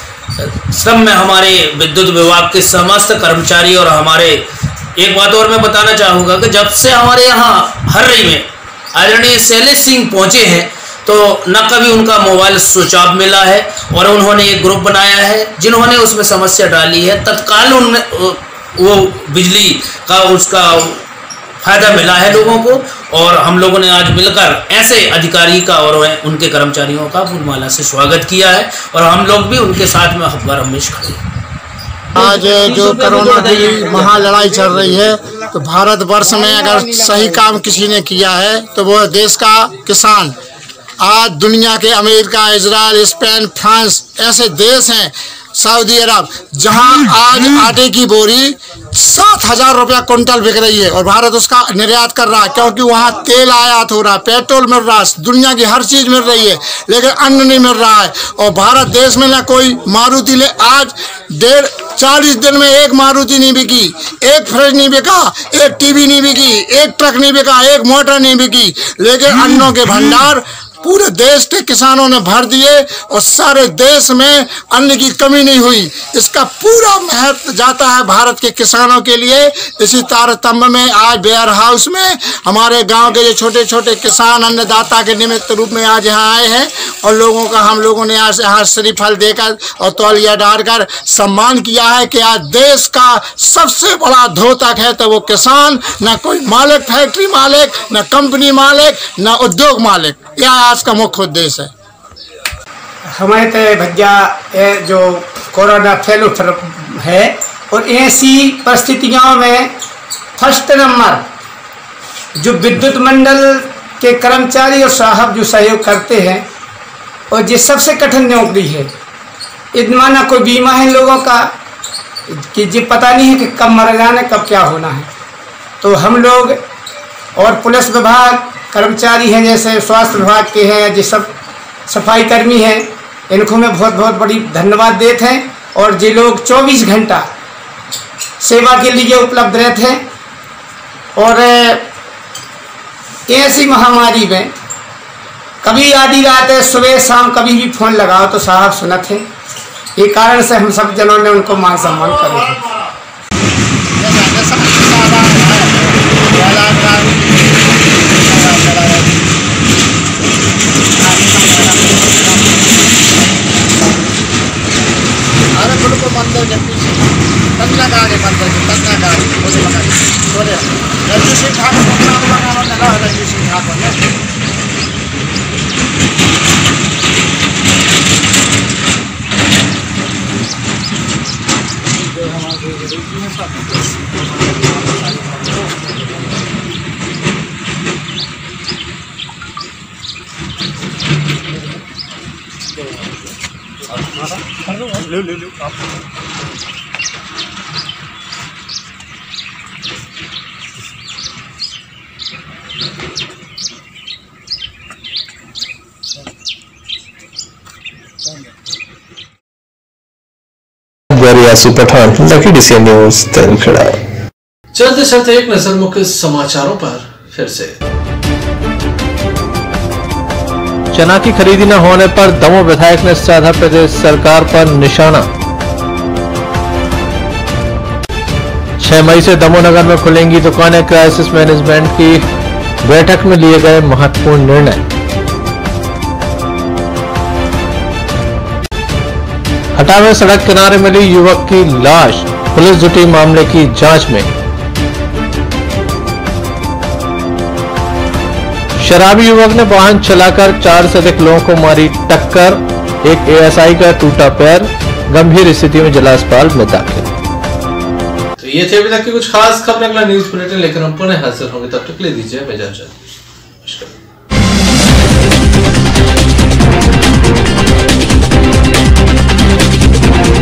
श्रम में हमारे विद्युत विभाग के समस्त कर्मचारी और हमारे एक बात और मैं बताना चाहूँगा कि जब से हमारे यहाँ हर्रई में आदरणीय शैलेश सिंह पहुँचे हैं तो न कभी उनका मोबाइल स्विच ऑफ मिला है और उन्होंने एक ग्रुप बनाया है जिन्होंने उसमें समस्या डाली है, तत्काल उनमें वो बिजली का उसका फायदा मिला है लोगों को। और हम लोगों ने आज मिलकर ऐसे अधिकारी का और उनके कर्मचारियों का फूलमाला से स्वागत किया है और हम लोग भी उनके साथ में हफ्तार हमेश खड़े हैं। आज जो कोरोना की महालड़ाई चल रही है तो भारतवर्ष में अगर सही काम किसी ने किया है तो वो देश का किसान। आज दुनिया के अमेरिका, इजराइल, स्पेन, फ्रांस ऐसे देश हैं, सऊदी अरब, जहां आज आटे की बोरी सात हजार रुपया कुंटल बिक रही है और भारत उसका निर्यात कर रहा है क्योंकि वहाँ तेल आयात हो रहा है, पेट्रोल मिल रहा है, दुनिया की हर चीज़ मिल रही है, लेकिन अन्न नहीं मिल रहा है। और भारत देश में ना कोई मारुति ले, आज डेढ़ चालीस दिन में एक मारुति नहीं बिकी, एक फ्रिज नहीं बिका, एक टीवी नहीं बिकी, एक ट्रक नहीं बिका, एक मोटर नहीं बिकी, लेकिन अन्नों के भंडार पूरे देश के किसानों ने भर दिए और सारे देश में अन्न की कमी नहीं हुई। इसका पूरा महत्व जाता है भारत के किसानों के लिए। इसी तारतम्य में आज वेयर हाउस में हमारे गांव के जो छोटे छोटे किसान अन्नदाता के निमित्त रूप में आज यहाँ आए हैं और लोगों का हम लोगों ने आज यहाँ श्रीफल देकर और तौलिया डालकर सम्मान किया है कि आज देश का सबसे बड़ा धोतक है तो वो किसान, न कोई मालिक, फैक्ट्री मालिक, न कंपनी मालिक, न उद्योग मालिक। यह आज का मुख्य उद्देश्य है। हमारे तो भैया जो कोरोना फैलो है और ऐसी परिस्थितियों में फर्स्ट नंबर जो विद्युत मंडल के कर्मचारी और साहब जो सहयोग करते हैं और ये सबसे कठिन नौकरी है। इतना कोई बीमा है लोगों का कि ये पता नहीं है कि कब मर जाना कब क्या होना है। तो हम लोग और पुलिस विभाग कर्मचारी हैं, जैसे स्वास्थ्य विभाग के हैं, जो सब सफाई कर्मी हैं, इनको मैं बहुत बहुत बड़ी धन्यवाद देते हैं। और ये लोग चौबीस घंटा सेवा के लिए उपलब्ध रहते हैं और ऐसी महामारी में कभी आधी रात है, सुबह शाम कभी भी फ़ोन लगाओ तो साहब सुनत हैं। ये कारण से हम सब जनों ने उनको मान सम्मान करे हैं। अरे मंदिर के पीछे तन्ना गाड़ी मंदिर के तन्ना गाड़ी रणजीत सिंह ठाकुर को नाम लगाना लगा रणजीत सिंह ठाकुर ने ले ले ले आप Yasu Pathan, Lucky DC news तेलखड़ा। चलते चलते एक नजर मुख्य समाचारों पर फिर से। चना की खरीदी न होने पर दमोह विधायक ने साधा प्रदेश सरकार पर निशाना। छह मई से दमोह नगर में खुलेंगी दुकानें, क्राइसिस मैनेजमेंट की बैठक में लिए गए महत्वपूर्ण निर्णय। हटा में सड़क किनारे मिली युवक की लाश, पुलिस जुटी मामले की जांच में। शराबी युवक ने वाहन चलाकर चार से अधिक लोगों को मारी टक्कर, एक एएसआई का टूटा पैर, गंभीर स्थिति में जिला अस्पताल में दाखिल। तो ये थे अभी तक की कुछ खास खबरें। अगला न्यूज बुलेटिन लेकर हम पुनः हाजिर होंगे, तब तक ले दीजिए इजाजत।